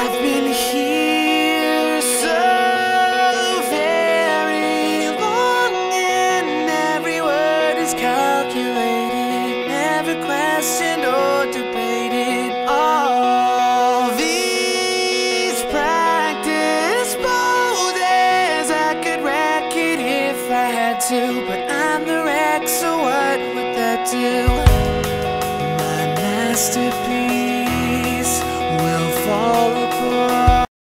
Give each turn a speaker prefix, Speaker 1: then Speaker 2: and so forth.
Speaker 1: I've been here so very long, and every word is calculated, never questioned or debated. All these practice poses, I could wreck it if I had to, but I'm the wreck, so what would that do?